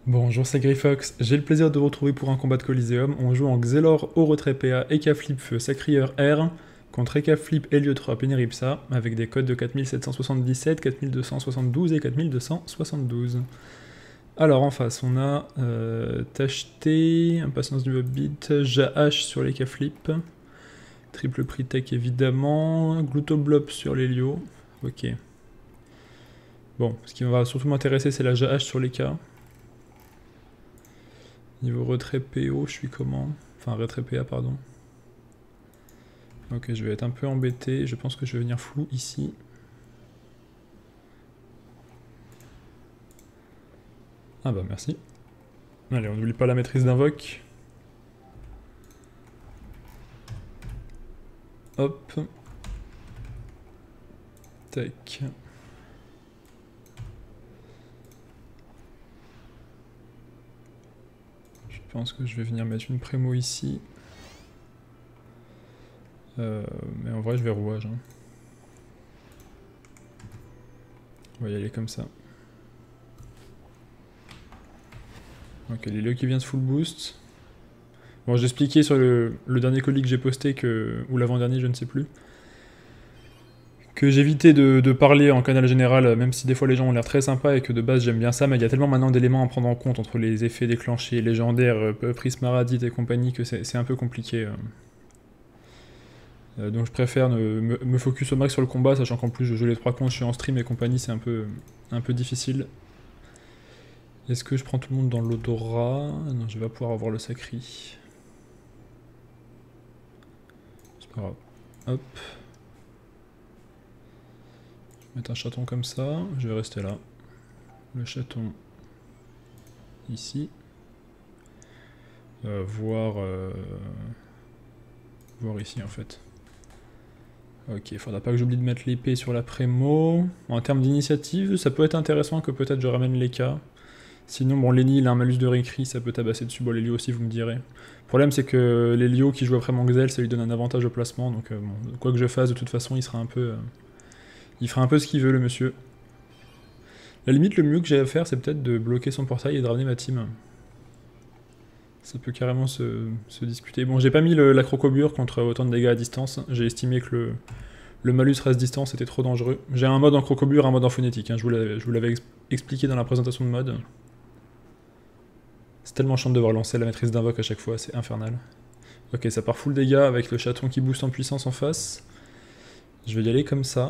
Bonjour, c'est Greyfox. J'ai le plaisir de vous retrouver pour un combat de Coliseum. On joue en Xelor au retrait PA, Eka Flip Feu, Sacrieur R contre Eka Flip Héliotrope et Neripsa avec des codes de 4777, 4272 et 4272. Alors en face, on a Tacheté, Impatience du Hobbit, Jahash sur l'Eka Flip, Triple Prix Tech évidemment, Glutoblop sur l'Hélio. Ok. Bon, ce qui va surtout m'intéresser, c'est la Jahash sur l'Eka. Niveau retrait PO, je suis comment? Enfin, retrait PA, pardon. Ok, je vais être un peu embêté. Je pense que je vais venir flou ici. Ah bah merci. Allez, on n'oublie pas la maîtrise d'invoque. Hop. Tac. Je pense que je vais venir mettre une prémo ici. Mais en vrai, je vais rouage. Hein. On va y aller comme ça. Ok, l'Hélio qui vient de full boost. Bon, j'ai expliqué sur le dernier colis que j'ai posté, ou l'avant-dernier, je ne sais plus, que j'évitais de parler en canal général, même si des fois les gens ont l'air très sympas et que de base j'aime bien ça, mais il y a tellement maintenant d'éléments à prendre en compte entre les effets déclenchés, légendaires, Prismaradite et compagnie, que c'est un peu compliqué. Donc je préfère me focus au max sur le combat, sachant qu'en plus je joue les 3 comptes, je suis en stream et compagnie, c'est un peu difficile. Est-ce que je prends tout le monde dans l'odorat? Non, je vais pas pouvoir avoir le sacri. C'est pas grave. Hop. Je vais mettre un chaton comme ça, je vais rester là. Le chaton ici. Voir ici en fait. Ok, faudra pas que j'oublie de mettre l'épée sur la prémo. En termes d'initiative, ça peut être intéressant que peut-être je ramène les cas. Sinon, bon, Lenny, il a un malus de récrit, ça peut tabasser dessus. Bon, l'Hélio aussi, vous me direz. Le problème, c'est que l'Hélio qui joue après mon Xel, ça lui donne un avantage au placement. Donc, bon, quoi que je fasse, de toute façon, il sera un peu. Il fera un peu ce qu'il veut, le monsieur. La limite, le mieux que j'ai à faire, c'est peut-être de bloquer son portail et de ramener ma team. Ça peut carrément se discuter. Bon, j'ai pas mis la crocobure contre autant de dégâts à distance. J'ai estimé que le malus reste distance était trop dangereux. J'ai un mode en crocobure, un mode en phonétique. Hein. Je vous l'avais expliqué dans la présentation de mode. C'est tellement chiant de devoir lancer la maîtrise d'invoque à chaque fois, c'est infernal. Ok, ça part full dégâts avec le chaton qui booste en puissance en face. Je vais y aller comme ça.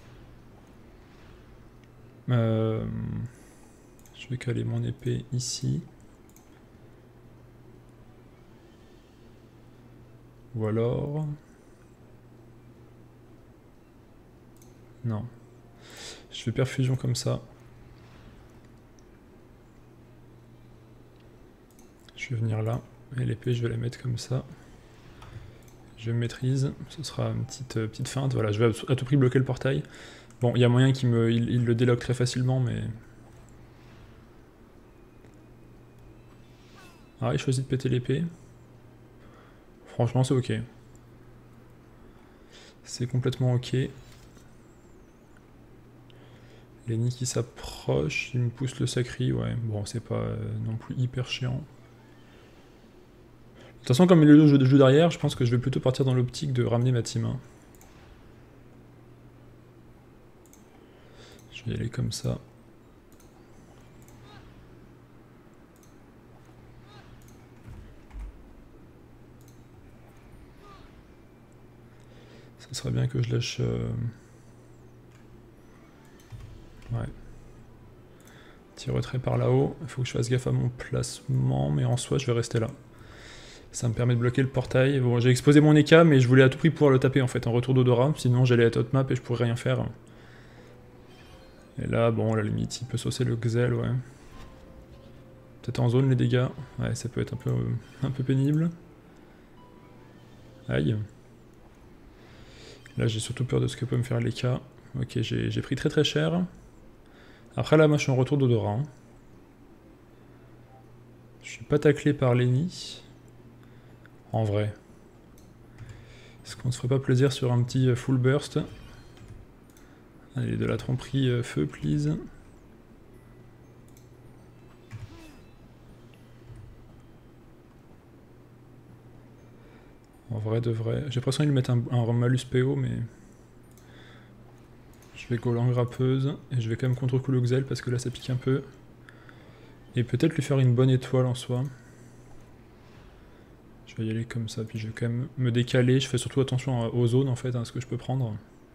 Je vais caler mon épée ici. Ou alors... Non. Je fais perfusion comme ça. Je vais venir là. Et l'épée, je vais la mettre comme ça. Je maîtrise. Ce sera une petite feinte. Voilà, je vais à tout prix bloquer le portail. Bon, il y a moyen qu'il il le déloque très facilement, mais... Ah, il choisit de péter l'épée. Franchement, c'est ok. C'est complètement ok. Lenny qui s'approche, il me pousse le sacri, ouais. Bon, c'est pas non plus hyper chiant. De toute façon, comme il est le jeu derrière, je pense que je vais plutôt partir dans l'optique de ramener ma team. Hein. Je vais y aller comme ça. Ça serait bien que je lâche... Ouais. Petit retrait par là-haut. Il faut que je fasse gaffe à mon placement, mais en soi, je vais rester là. Ça me permet de bloquer le portail. Bon, j'ai exposé mon Eka, mais je voulais à tout prix pouvoir le taper en fait en retour d'odorat, sinon j'allais être hot map et je pourrais rien faire. Et là, bon, à la limite, il peut saucer le Xel, ouais. Peut-être en zone les dégâts. Ouais, ça peut être un peu pénible. Aïe. Là, j'ai surtout peur de ce que peut me faire l'Eka. Ok, j'ai pris très très cher. Après là, moi je suis en retour d'odorat. Hein. Je suis pas taclé par Lenny. En vrai. Est-ce qu'on se ferait pas plaisir sur un petit full burst? Allez, de la tromperie feu, please. En vrai de vrai. J'ai l'impression qu'ils mettent un malus PO, mais... Je vais Golan grappeuse, et je vais quand même contre-coup le Xel, parce que là ça pique un peu. Et peut-être lui faire une bonne étoile en soi. Je vais y aller comme ça, puis je vais quand même me décaler. Je fais surtout attention aux zones en fait, à ce que je peux prendre.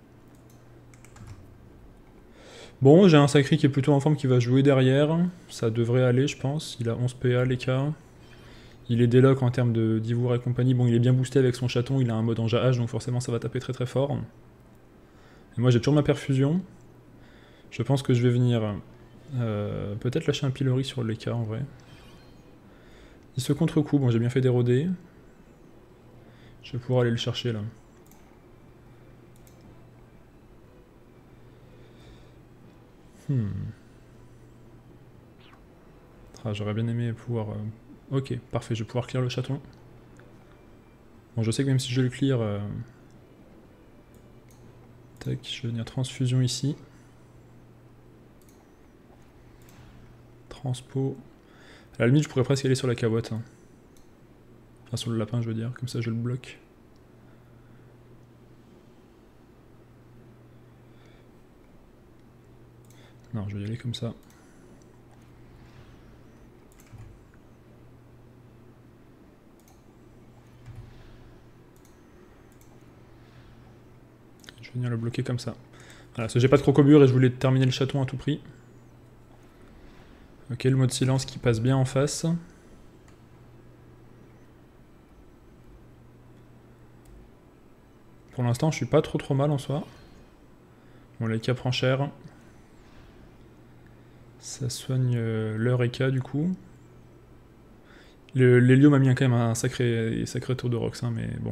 Bon, j'ai un Sacri qui est plutôt en forme qui va jouer derrière. Ça devrait aller, je pense. Il a 11 PA, Leka. Il est déloc en termes de d'Ivoire et compagnie. Bon, il est bien boosté avec son chaton, il a un mode en H, donc forcément ça va taper très très fort. Et moi j'ai toujours ma perfusion. Je pense que je vais venir peut-être lâcher un pilori sur Leka en vrai. Il se contre-coup, bon j'ai bien fait d'éroder. Je vais pouvoir aller le chercher là. Ah, j'aurais bien aimé pouvoir... Ok, parfait, je vais pouvoir clear le chaton. Bon, je sais que même si je le clear... Tac, je vais venir transfusion ici. Transpo. À la limite, je pourrais presque aller sur la cabotte. Hein. Enfin, sur le lapin, je veux dire. Comme ça, je le bloque. Non, je vais y aller comme ça. Je vais venir le bloquer comme ça. Voilà, parce que j'ai pas de crocobure et je voulais terminer le chaton à tout prix. Ok, le mode silence qui passe bien en face. Pour l'instant, je suis pas trop mal en soi. Bon, l'Eka prend cher. Ça soigne leur Eka du coup. L'Helio m'a mis quand même un sacré tour de Rox, hein, mais bon.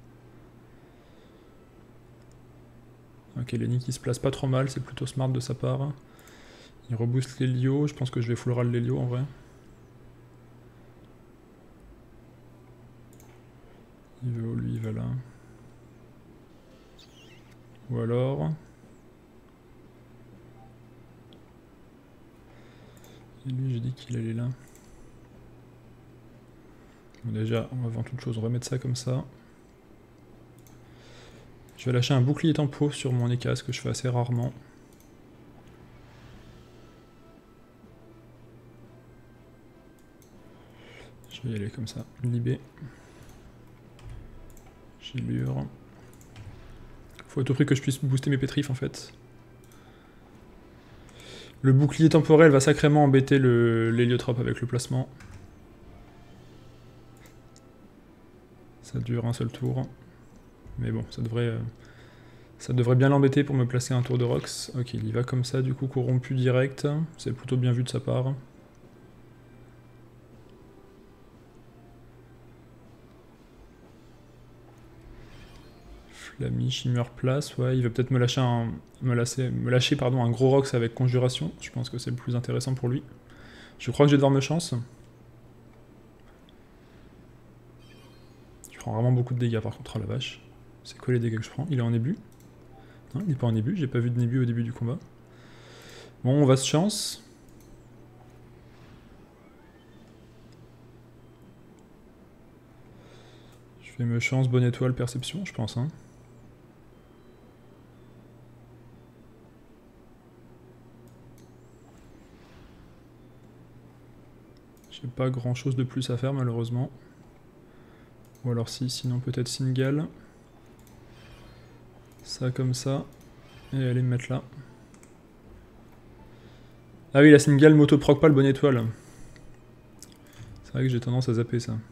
Ok, Lenny qui se place pas trop mal, c'est plutôt smart de sa part. Il rebooste l'Helio, je pense que je vais full râle l'Helio en vrai. Il va où lui, il va là. Ou alors... Et lui j'ai dit qu'il allait là. Bon déjà, on va avant toute chose remettre ça comme ça. Je vais lâcher un bouclier tempo sur mon Eka, ce que je fais assez rarement. Je vais y aller comme ça. Libé. Gilure. Faut à tout prix que je puisse booster mes pétrifs en fait. Le bouclier temporel va sacrément embêter l'héliotrope avec le placement. Ça dure un seul tour. Mais bon, ça devrait bien l'embêter pour me placer un tour de Rox. Ok, il y va comme ça, du coup corrompu direct. C'est plutôt bien vu de sa part. Flammy, Shimmer place, ouais, il va peut-être me lâcher un gros Rox avec conjuration. Je pense que c'est le plus intéressant pour lui. Je crois que je vais devoir me chance. Je prends vraiment beaucoup de dégâts par contre, oh la vache. C'est quoi les dégâts que je prends? Il est en ébus? Non, il n'est pas en ébus, j'ai pas vu de Nébu au début du combat. Bon, on va se chance. Je fais me chance, bonne étoile, perception, je pense. Hein. J'ai pas grand chose de plus à faire malheureusement. Ou alors si, sinon peut-être Singal. Ça comme ça. Et aller me mettre là. Ah oui, la Singal m'auto-proc pas le bonne étoile. C'est vrai que j'ai tendance à zapper ça.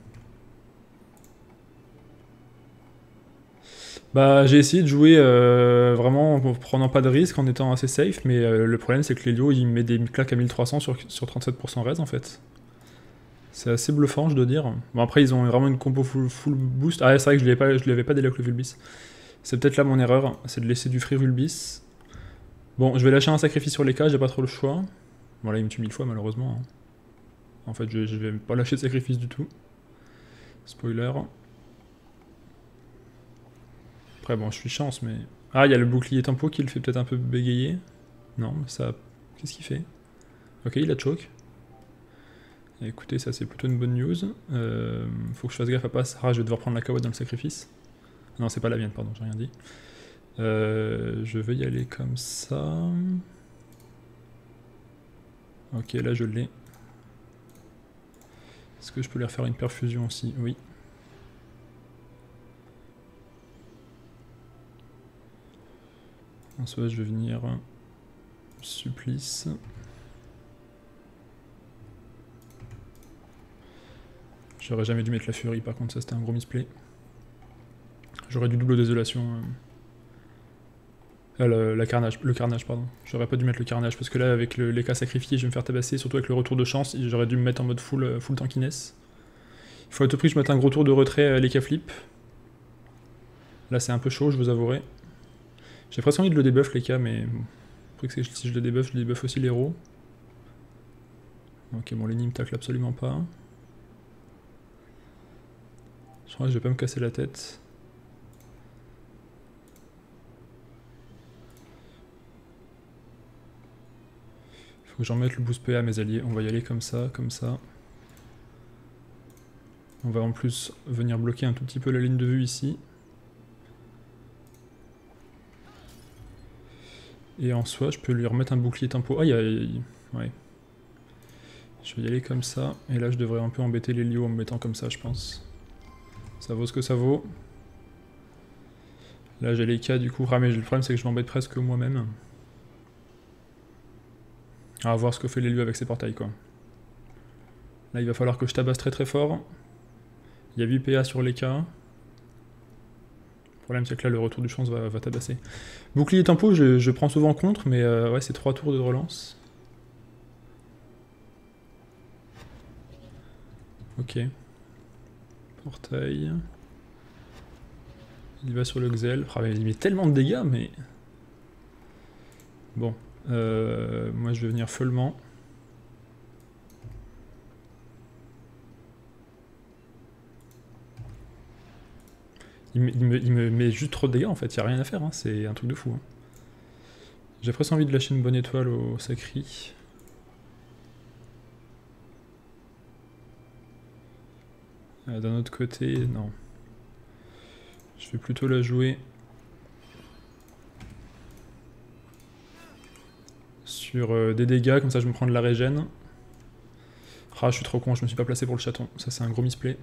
Bah j'ai essayé de jouer vraiment en prenant pas de risque, en étant assez safe, mais le problème c'est que l'Helio il met des claques à 1300 sur 37% raise en fait. C'est assez bluffant je dois dire. Bon après ils ont vraiment une compo full boost. Ah c'est vrai que je l'avais pas déloc le Vulbis. C'est peut-être là mon erreur, c'est de laisser du free Vulbis. Bon je vais lâcher un sacrifice sur les cas, j'ai pas trop le choix. Bon là il me tue 1000 fois malheureusement. Hein. En fait je vais pas lâcher de sacrifice du tout. Spoiler. Après bon je suis chance mais... Ah il y a le bouclier tempo qui le fait peut-être un peu bégayer. Non mais ça... Qu'est-ce qu'il fait? Ok il a choke. Écoutez, ça c'est plutôt une bonne news. Faut que je fasse gaffe à pas... Ah, je vais devoir prendre la carotte dans le sacrifice. Non, c'est pas la mienne, pardon, j'ai rien dit. Je vais y aller comme ça. Ok, là je l'ai. Est-ce que je peux lui refaire une perfusion aussi? Oui. En soit, je vais venir... Supplice. J'aurais jamais dû mettre la furie, par contre ça c'était un gros misplay. J'aurais dû double désolation. Le carnage, pardon. J'aurais pas dû mettre le carnage, parce que là avec les cas sacrifiés je vais me faire tabasser, surtout avec le retour de chance, j'aurais dû me mettre en mode full tankiness. Il faut à tout prix que je mette un gros tour de retrait les cas flip. Là c'est un peu chaud, je vous avouerai. J'ai presque envie de le debuff les cas, mais bon. Après que si je le debuff aussi l'héros. Ok, bon, Lenny me tacle absolument pas. Je crois que je vais pas me casser la tête. Faut que j'en mette le boost PA à mes alliés. On va y aller comme ça, comme ça. On va en plus venir bloquer un tout petit peu la ligne de vue ici. Et en soi, je peux lui remettre un bouclier tempo. Ah, ouais. Je vais y aller comme ça. Et là, je devrais un peu embêter l'Helio en me mettant comme ça, je pense. Ça vaut ce que ça vaut. Là, j'ai les cas du coup. Ah, mais le problème, c'est que je m'embête presque moi-même. On va voir ce que fait l'Helio avec ses portails, quoi. Là, il va falloir que je tabasse très très fort. Il y a 8 PA sur les cas. Le problème, c'est que là, le retour du chance va tabasser. Bouclier tempo, je prends souvent contre, mais ouais, c'est 3 tours de relance. Ok. Portail. Il va sur le Xel. Ah, il met tellement de dégâts, mais... Bon. Moi, je vais venir follement. Il me met juste trop de dégâts, en fait. Il n'y a rien à faire, hein. C'est un truc de fou. Hein. J'ai presque envie de lâcher une bonne étoile au Sacri. D'un autre côté, non. Je vais plutôt la jouer sur des dégâts, comme ça je me prends de la régène. Ah, je suis trop con, je me suis pas placé pour le chaton. Ça, c'est un gros misplay.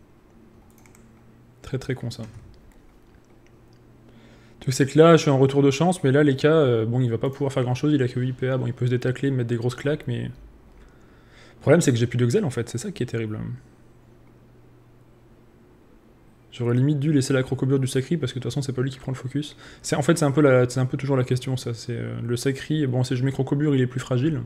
Très très con, ça. Tu sais que là, je suis en retour de chance, mais là, les cas, bon, il va pas pouvoir faire grand chose, il a que 8 PA, bon, il peut se détacler, mettre des grosses claques, mais... Le problème, c'est que j'ai plus de Xel, en fait, c'est ça qui est terrible. J'aurais limite dû laisser la crocobure du Sacri, parce que de toute façon, c'est pas lui qui prend le focus. En fait, c'est un peu toujours la question, ça. C'est le Sacri, bon, si je mets crocobure, il est plus fragile.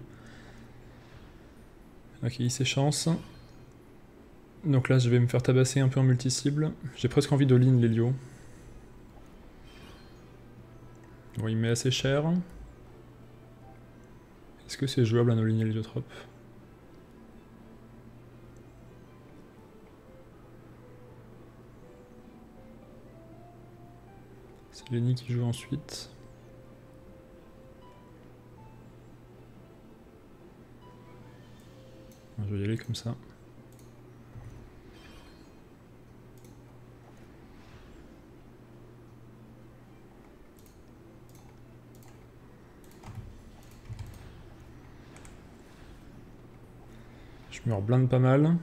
Ok, il s'échance. Donc là, je vais me faire tabasser un peu en multi-cible. J'ai presque envie de lean l'Helio. Bon, il met assez cher. Est-ce que c'est jouable à no-lean l'héliotrope? C'est Lenny qui joue ensuite. Je vais y aller comme ça. Je me reblinde pas mal.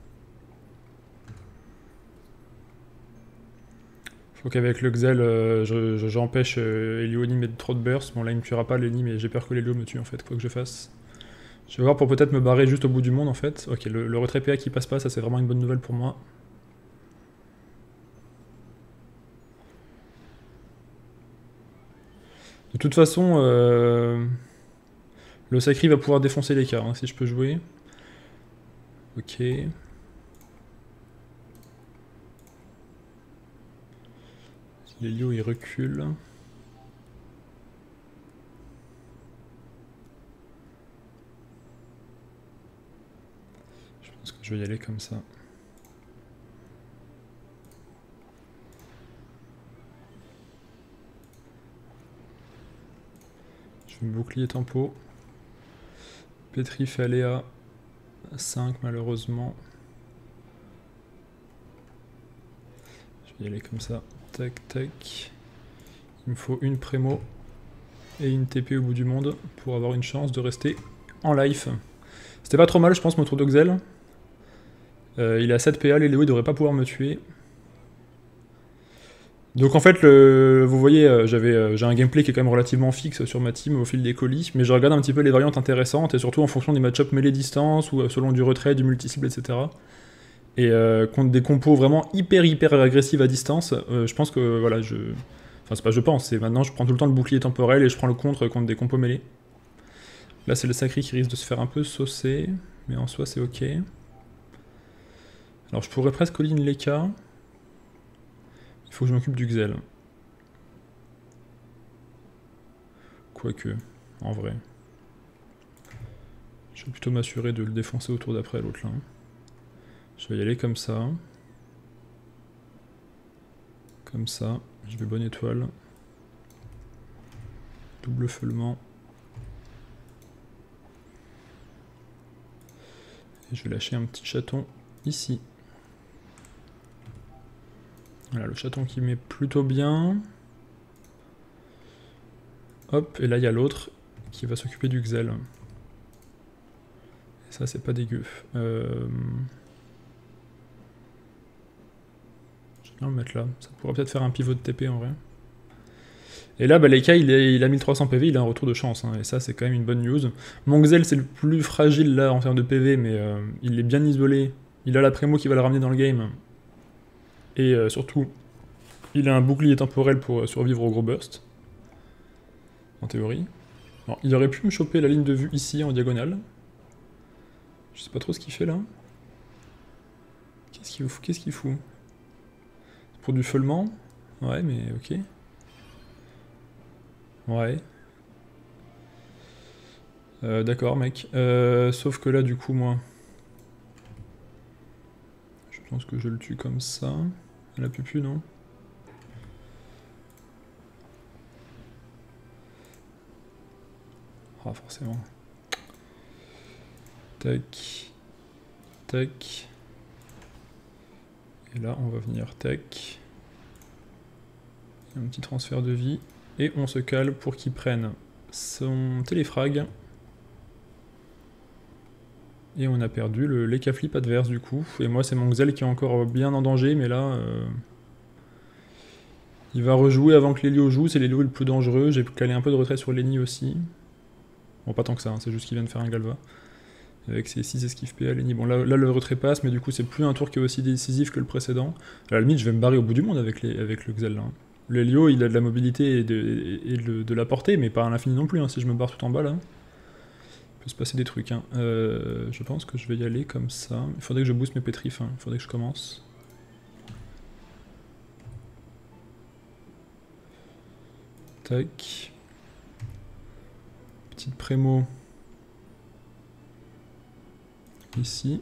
Faut qu'avec le Xel, j'empêche Elio de mettre trop de burst. Bon là il me tuera pas Lenny, mais j'ai peur que l'Helio me tue en fait, quoi que je fasse. Je vais voir pour peut-être me barrer juste au bout du monde en fait. Ok, le retrait PA qui passe pas, ça c'est vraiment une bonne nouvelle pour moi. De toute façon, le Sacri va pouvoir défoncer les cas, hein, si je peux jouer. Ok. L'Helio il recule. Je pense que je vais y aller comme ça. Je vais me bouclier tempo. Pétrif Aléa. 5 malheureusement. Je vais y aller comme ça. Tac, tac. Il me faut une prémo et une TP au bout du monde pour avoir une chance de rester en life. C'était pas trop mal, je pense, mon tour de Xel. Il est à 7 PA, les Léo, il devrait pas pouvoir me tuer. Donc en fait, vous voyez, j'ai un gameplay qui est quand même relativement fixe sur ma team au fil des colis, mais je regarde un petit peu les variantes intéressantes, et surtout en fonction des match-up mêlée distance, ou selon du retrait, du multi-cible, etc. Et contre des compos vraiment hyper agressives à distance, je pense que, voilà, Enfin, c'est pas je pense, c'est maintenant je prends tout le temps le bouclier temporel et je prends le contre des compos mêlés. Là, c'est le sacré qui risque de se faire un peu saucer, mais en soi, c'est ok. Alors, je pourrais presque all-in Leka. Il faut que je m'occupe du Xel. Quoique, en vrai. Je vais plutôt m'assurer de le défoncer au tour d'après, l'autre là. Je vais y aller comme ça. Comme ça. Je vais bonne étoile. Double feulement. Et je vais lâcher un petit chaton ici. Voilà, le chaton qui met plutôt bien. Hop, et là il y a l'autre qui va s'occuper du Xel. Et ça c'est pas dégueu. Je vais bien le mettre là. Ça pourrait peut-être faire un pivot de TP en vrai. Et là, bah, Leka, il a 1300 PV, il a un retour de chance, hein, et ça c'est quand même une bonne news. Mon Xel c'est le plus fragile là en termes de PV, mais il est bien isolé. Il a la prémo qui va le ramener dans le game. Et surtout, il a un bouclier temporel pour survivre au gros burst. En théorie. Alors, il aurait pu me choper la ligne de vue ici en diagonale. Je sais pas trop ce qu'il fait là. Qu'est-ce qu'il fout? Pour du feulement? Ouais, mais ok. Ouais. D'accord, mec. Sauf que là, du coup, moi... Je pense que je le tue comme ça. Elle a pu, non? Ah, forcément. Tac. Tac. Et là, on va venir tac. Un petit transfert de vie. Et on se cale pour qu'il prenne son téléfrag. Et on a perdu le Leka flip adverse du coup. Et moi c'est mon Xel qui est encore bien en danger, mais là... il va rejouer avant que l'Elio joue, c'est l'Elio le plus dangereux. J'ai calé un peu de retrait sur Lenny aussi. Bon, pas tant que ça, hein, c'est juste qu'il vient de faire un Galva. Avec ses 6 esquives PA, Lenny. Bon, là le retrait passe, mais du coup c'est plus un tour qui est aussi décisif que le précédent. À la limite, je vais me barrer au bout du monde avec le Xel là. L'Elio, il a de la mobilité et de la portée, mais pas à l'infini non plus, hein, si je me barre tout en bas là. Il peut se passer des trucs. Hein. Je pense que je vais y aller comme ça. Il faudrait que je booste mes pétrifs, hein. Il faudrait que je commence. Tac. Petite prémo. Ici.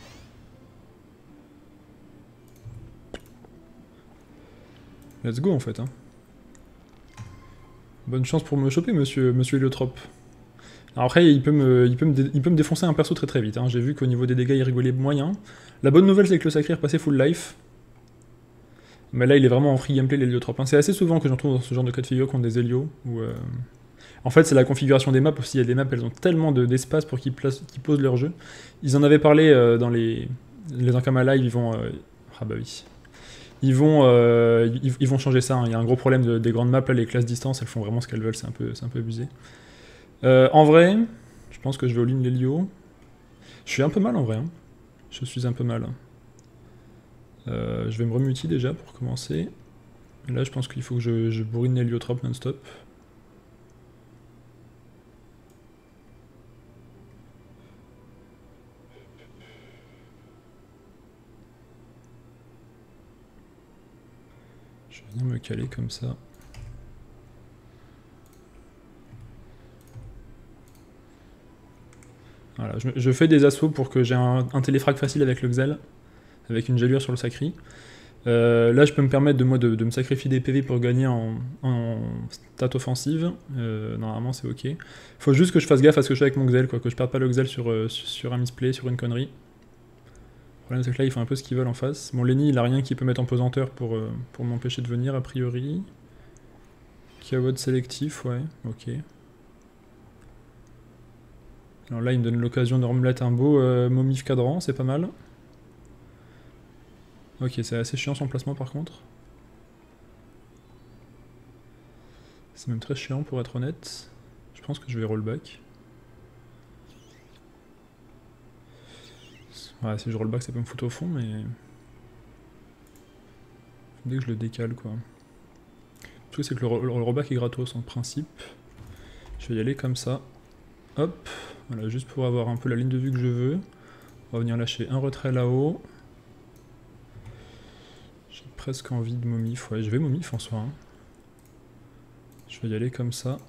Let's go en fait. Hein. Bonne chance pour me choper, monsieur Héliotrope. Alors après, il peut me défoncer un perso très vite. Hein. J'ai vu qu'au niveau des dégâts, il rigolait moyen. La bonne nouvelle, c'est que le sacré est repassé full life. Mais là, il est vraiment en free gameplay, l'héliotrope. Hein. C'est assez souvent que j'en trouve dans ce genre de cas de figure contre des hélios. Où, en fait, c'est la configuration des maps aussi. Il y a des maps, elles ont tellement d'espace pour qu'ils posent leur jeu. Ils en avaient parlé dans les Ankama Live, ils vont... ah bah oui. Ils vont changer ça. Hein. Il y a un gros problème des grandes maps, là, les classes distance, elles font vraiment ce qu'elles veulent, c'est un peu abusé. En vrai, je pense que je vais all-in l'Helio. Je suis un peu mal en vrai. Hein. Je suis un peu mal. Je vais me remuter déjà pour commencer. Et là, je pense qu'il faut que je bourrine l'héliotrope non-stop. Je vais venir me caler comme ça. Voilà, je fais des assauts pour que j'ai un téléfrag facile avec le Xel, avec une gelure sur le sacri. Là, je peux me permettre de me sacrifier des PV pour gagner en stat offensive. Normalement, c'est ok. Faut juste que je fasse gaffe à ce que je fais avec mon Xel, quoi, que je perde pas le Xel sur un misplay, sur une connerie. Le problème, c'est que là, ils font un peu ce qu'ils veulent en face. Bon, Lenny, il a rien qui peut mettre en pesanteur pour m'empêcher de venir, a priori. Kiawad sélectif, ouais, ok. Alors là, il me donne l'occasion de remettre un beau Momif cadran, c'est pas mal. Ok, c'est assez chiant son placement par contre. C'est même très chiant pour être honnête. Je pense que je vais rollback. Ouais, si je rollback, ça peut me foutre au fond, mais... Dès que je le décale, quoi. Le truc, c'est que le rollback est gratos en principe. Je vais y aller comme ça. Hop, voilà, juste pour avoir un peu la ligne de vue que je veux. On va venir lâcher un retrait là-haut. J'ai presque envie de momif. Ouais, je vais momif en soi. Hein. Je vais y aller comme ça.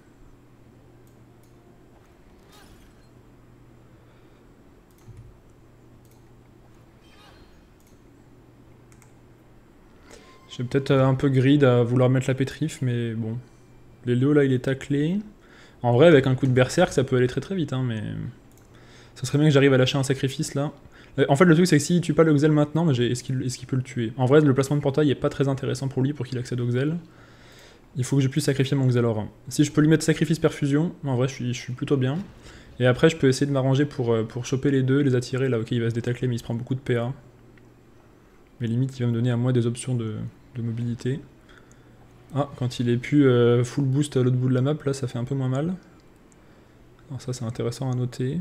J'ai peut-être un peu grid à vouloir mettre la pétrif, mais bon. L'Elio là, il est taclé. En vrai, avec un coup de berserk, ça peut aller très très vite, hein, mais... Ça serait bien que j'arrive à lâcher un sacrifice là. En fait, le truc, c'est que s'il tue pas le Xel maintenant, est-ce qu'il peut le tuer? En vrai, le placement de portail est pas très intéressant pour lui pour qu'il accède au Xel. Il faut que je puisse sacrifier mon Xelor. Si je peux lui mettre sacrifice perfusion, en vrai, je suis plutôt bien. Et après, je peux essayer de m'arranger pour choper les deux, les attirer. Là, ok, il va se détacler, mais il se prend beaucoup de PA. Mais limite, il va me donner à moi des options de mobilité. Ah, quand il est plus full boost à l'autre bout de la map, là, ça fait un peu moins mal. Alors ça, c'est intéressant à noter.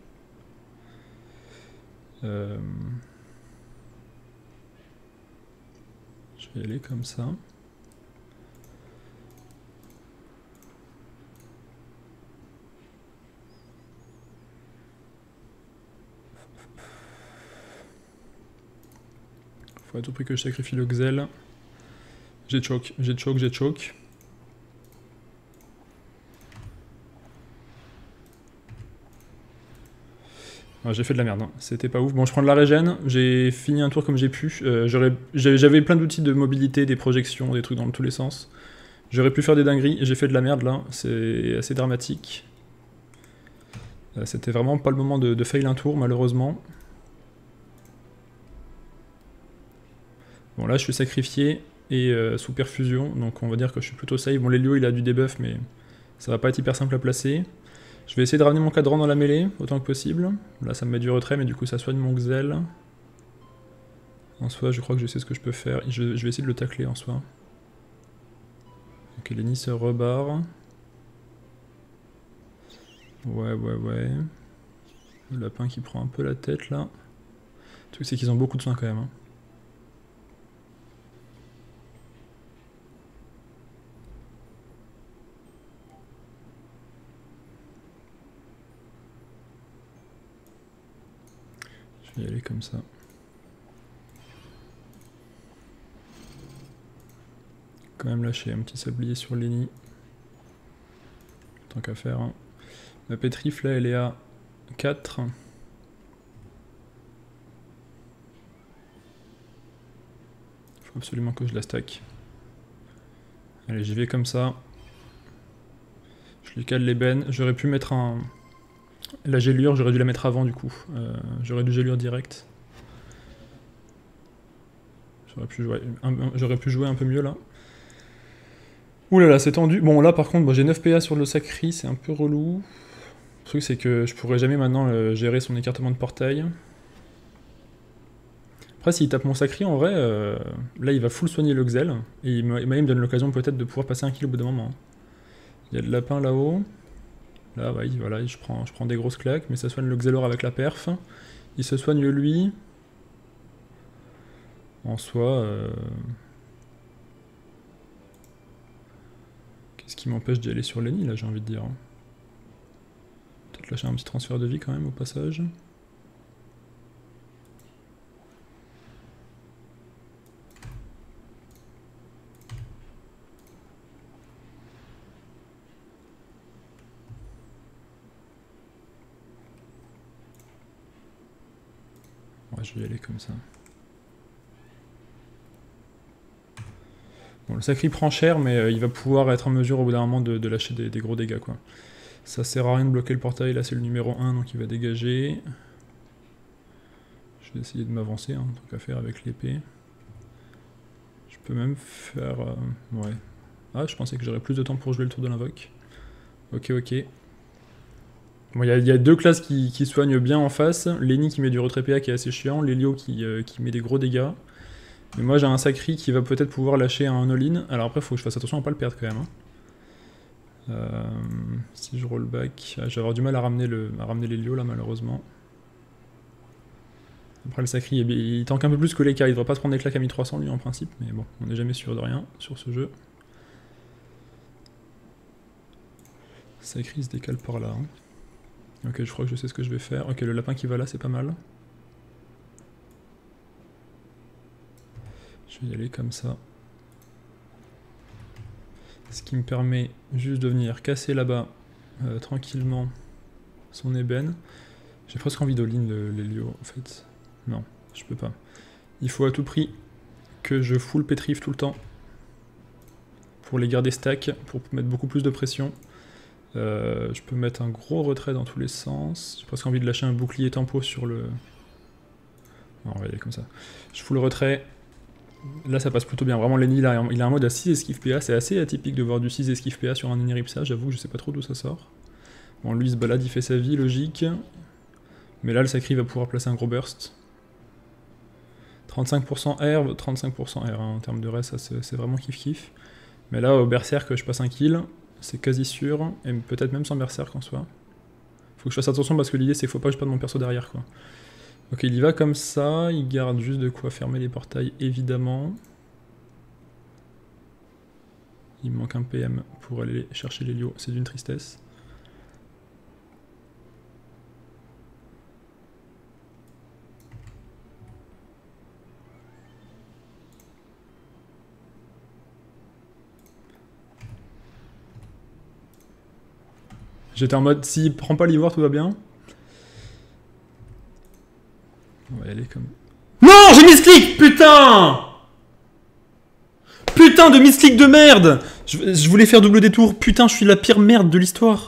Je vais y aller comme ça. Faut à tout prix que je sacrifie le Xel. J'ai choke, j'ai choke, j'ai choke. J'ai fait de la merde, hein. C'était pas ouf. Bon, je prends de la régène, j'ai fini un tour comme j'ai pu. J'avais plein d'outils de mobilité, des projections, des trucs dans tous les sens. J'aurais pu faire des dingueries, et j'ai fait de la merde là, c'est assez dramatique. C'était vraiment pas le moment de fail un tour, malheureusement. Bon, là je suis sacrifié et sous perfusion, donc on va dire que je suis plutôt safe. Bon, l'Helio il a du debuff, mais ça va pas être hyper simple à placer. Je vais essayer de ramener mon cadran dans la mêlée, autant que possible. Là ça me met du retrait, mais du coup ça soigne mon Xel. En soi, je crois que je sais ce que je peux faire. Je vais essayer de le tacler en soi. Ok, Lenny se rebarre. Ouais. Le lapin qui prend un peu la tête là. Le truc c'est qu'ils ont beaucoup de soins quand même. Hein. Je vais y aller comme ça. Quand même lâcher un petit sablier sur Lenny. Tant qu'à faire. Hein. La pétrif là elle est à 4. Faut absolument que je la stack. Allez, j'y vais comme ça. Je lui cale l'ébène. J'aurais pu mettre la gélure, j'aurais dû la mettre avant du coup. J'aurais dû gélure direct. J'aurais pu jouer un peu mieux là. Ouh là là, c'est tendu. Bon là par contre, j'ai 9 PA sur le sacri, c'est un peu relou. Le truc c'est que je pourrais jamais maintenant gérer son écartement de portail. Après s'il tape mon sacri en vrai, là il va full soigner le Xel. Et il me donne l'occasion peut-être de pouvoir passer un kill au bout d'un moment. Il y a le lapin là-haut. Là ouais, voilà, je prends des grosses claques, mais ça soigne le Xelor avec la perf. Il se soigne lui. En soi... Qu'est-ce qui m'empêche d'y aller sur Lenny là, j'ai envie de dire. Peut-être lâcher un petit transfert de vie quand même au passage. Ouais, je vais y aller comme ça. Bon, le sacri prend cher, mais il va pouvoir être en mesure au bout d'un moment de lâcher des gros dégâts, quoi. Ça sert à rien de bloquer le portail, là c'est le numéro 1, donc il va dégager. Je vais essayer de m'avancer, hein, tant qu'à faire avec l'épée. Je peux même faire... ouais. Ah, je pensais que j'aurais plus de temps pour jouer le tour de l'invoque. Ok, ok. Bon, il y a deux classes qui soignent bien en face. Lenny qui met du retrait PA qui est assez chiant, Lelio qui met des gros dégâts. Mais moi j'ai un Sacri qui va peut-être pouvoir lâcher un all-in. Alors après, faut que je fasse attention à pas le perdre quand même. Hein. Si je roll back... Ah, je vais avoir du mal à ramener Lelio là malheureusement. Après le Sacri, il tank un peu plus que les cas, il devrait pas se prendre des claques à 1300 lui en principe, mais bon, on n'est jamais sûr de rien sur ce jeu. Sacri se décale par là. Hein. Ok, je crois que je sais ce que je vais faire. Ok, le lapin qui va là, c'est pas mal. Je vais y aller comme ça. Ce qui me permet juste de venir casser là-bas, tranquillement, son ébène. J'ai presque envie d'all-in l'Helio, en fait. Non, je peux pas. Il faut à tout prix que je full pétrive tout le temps. Pour les garder stack, pour mettre beaucoup plus de pression. Je peux mettre un gros retrait dans tous les sens. J'ai presque envie de lâcher un bouclier tempo sur le... Non, on va y aller comme ça. Je fous le retrait. Là ça passe plutôt bien. Vraiment Lenny il a un mode à 6 esquives PA. C'est assez atypique de voir du 6 esquives PA sur un Eniripsa. J'avoue que je sais pas trop d'où ça sort. Bon, lui il se balade, il fait sa vie, logique. Mais là le Sacri va pouvoir placer un gros burst. 35% R, 35% R. Hein. En termes de reste, c'est vraiment kiff-kiff. Mais là au Berserk je passe un kill. C'est quasi sûr, et peut-être même sans berserk en soi. Faut que je fasse attention parce que l'idée c'est qu'il faut pas que je perde mon perso derrière quoi. Ok, il y va comme ça, il garde juste de quoi fermer les portails évidemment. Il me manque un PM pour aller chercher l'Helio, c'est d'une tristesse. J'étais en mode, s'il prend pas l'ivoire, tout va bien. On va y aller comme... Non, j'ai misclick, putain! Putain de misclick de merde! Je voulais faire double détour, putain, je suis la pire merde de l'histoire.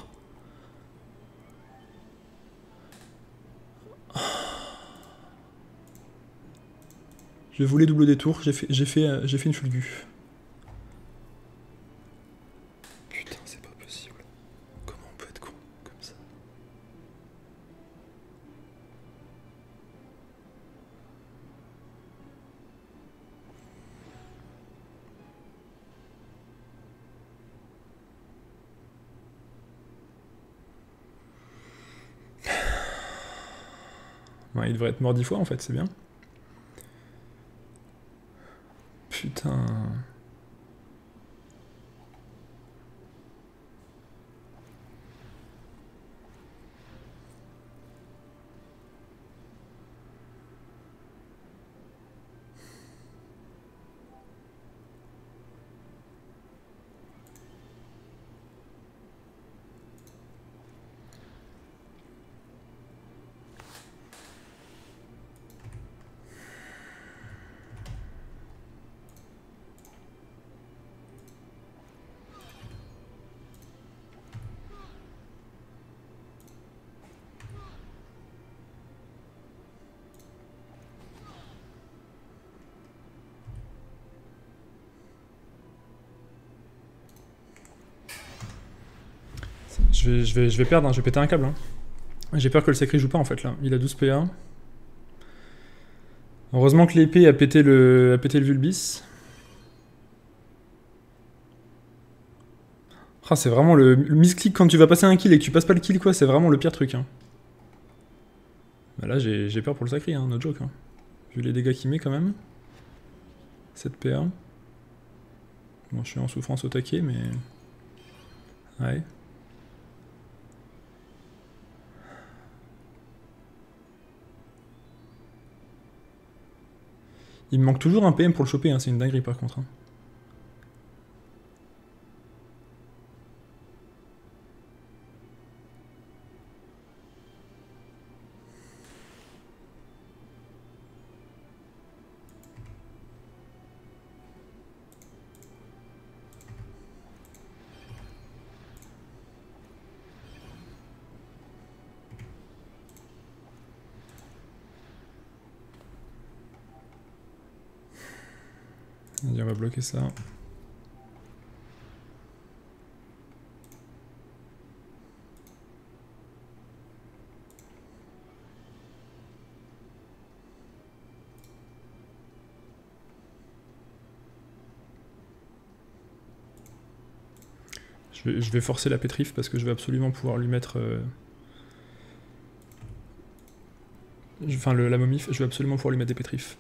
Je voulais double détour, j'ai fait une fulgu. Putain, c'est pas possible. Comment on peut être con comme ça? Ouais, il devrait être mort 10 fois en fait, c'est bien. Putain... Je vais perdre, hein, je vais péter un câble. Hein. J'ai peur que le Sacri joue pas en fait là. Il a 12 PA. Heureusement que l'épée a pété le Vulbis. Ah, c'est vraiment le misclick quand tu vas passer un kill et que tu passes pas le kill quoi, c'est vraiment le pire truc. Hein. Bah là j'ai peur pour le Sacri, hein, no joke. Hein. Vu les dégâts qu'il met quand même. 7 PA. Bon, je suis en souffrance au taquet mais... Ouais. Il me manque toujours un PM pour le choper, hein, c'est une dinguerie par contre. Hein. Vas-y, on va bloquer ça. Je vais forcer la pétrif parce que je vais absolument pouvoir lui mettre... Enfin, la momif, je vais absolument pouvoir lui mettre des pétrifs.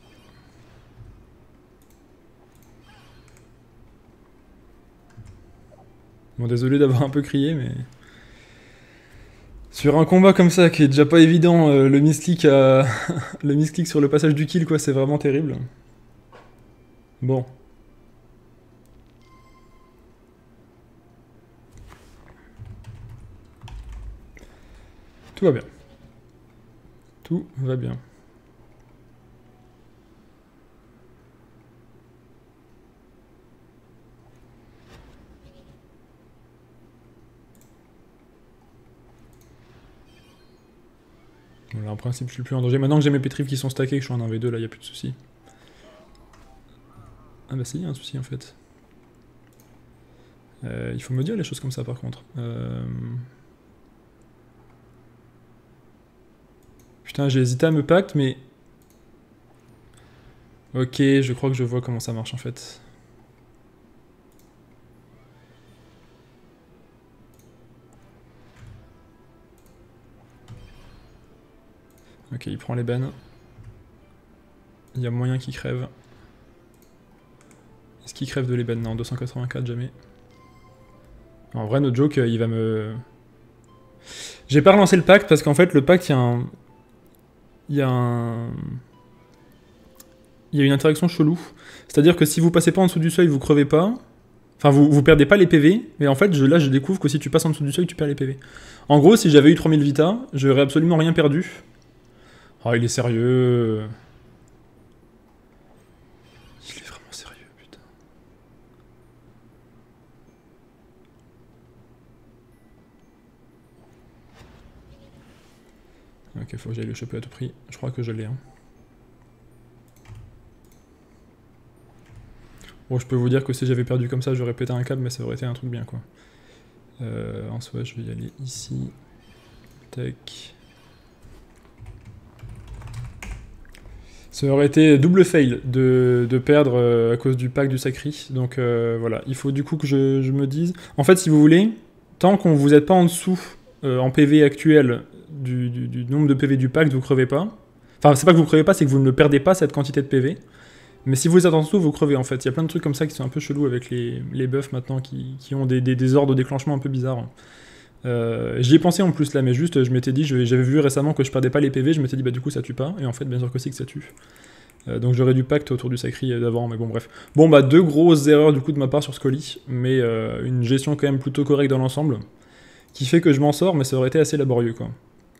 Bon, désolé d'avoir un peu crié, mais... Sur un combat comme ça, qui est déjà pas évident, le misclick le misclick sur le passage du kill, quoi, c'est vraiment terrible. Bon. Tout va bien. Tout va bien. Là, en principe, je suis plus en danger. Maintenant que j'ai mes pétrifs qui sont stackés, que je suis en 1v2, là, y a plus de soucis. Ah bah si, y a un souci en fait. Il faut me dire les choses comme ça par contre. Putain, j'ai hésité à me pacte, mais... Ok, je crois que je vois comment ça marche en fait. Ok, il prend les bennes. Il y a moyen qu'il crève. Est-ce qu'il crève de l'ébène? Non, 284, jamais. En vrai, no joke, il va me... J'ai pas relancé le pacte parce qu'en fait, le pacte, il y a une interaction chelou. C'est-à-dire que si vous passez pas en dessous du seuil, vous crevez pas. Enfin, vous perdez pas les PV, mais en fait, là, je découvre que si tu passes en dessous du seuil, tu perds les PV. En gros, si j'avais eu 3000 vita, j'aurais absolument rien perdu. Oh, il est sérieux. Il est vraiment sérieux, putain. Ok, faut que j'aille le choper à tout prix. Je crois que je l'ai. Hein. Bon, je peux vous dire que si j'avais perdu comme ça, j'aurais pété un câble, mais ça aurait été un truc bien, quoi. En soi, je vais y aller ici. Tac. Ça aurait été double fail de perdre à cause du pack du sacri. Donc voilà, il faut du coup que je me dise... En fait, si vous voulez, tant qu'on vous êtes pas en dessous, en PV actuel, du nombre de PV du pack, vous crevez pas. Enfin, c'est pas que vous crevez pas, c'est que vous ne perdez pas cette quantité de PV. Mais si vous êtes en dessous, vous crevez en fait. Il y a plein de trucs comme ça qui sont un peu chelous avec les buffs maintenant, qui ont des ordres de déclenchement un peu bizarres. J'y ai pensé en plus là, mais juste je m'étais dit, j'avais vu récemment que je perdais pas les PV, je m'étais dit bah du coup ça tue pas, et en fait bien sûr que si que ça tue. Donc j'aurais du pacte autour du sacri d'avant, mais bon bref. Bon bah 2 grosses erreurs du coup de ma part sur Scully, mais une gestion quand même plutôt correcte dans l'ensemble, qui fait que je m'en sors, mais ça aurait été assez laborieux quoi.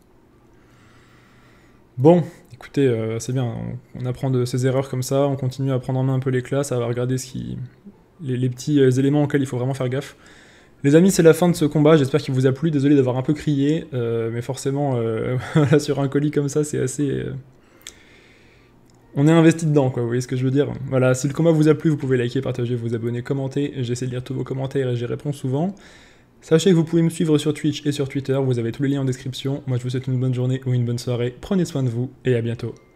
Bon, écoutez, c'est bien, on apprend de ces erreurs comme ça, on continue à prendre en main un peu les classes, à regarder les petits éléments auxquels il faut vraiment faire gaffe. Les amis, c'est la fin de ce combat, j'espère qu'il vous a plu, désolé d'avoir un peu crié, mais forcément, sur un colis comme ça, c'est assez... On est investi dedans, quoi, vous voyez ce que je veux dire. Voilà, si le combat vous a plu, vous pouvez liker, partager, vous abonner, commenter, j'essaie de lire tous vos commentaires et j'y réponds souvent. Sachez que vous pouvez me suivre sur Twitch et sur Twitter, vous avez tous les liens en description. Moi je vous souhaite une bonne journée ou une bonne soirée, prenez soin de vous et à bientôt.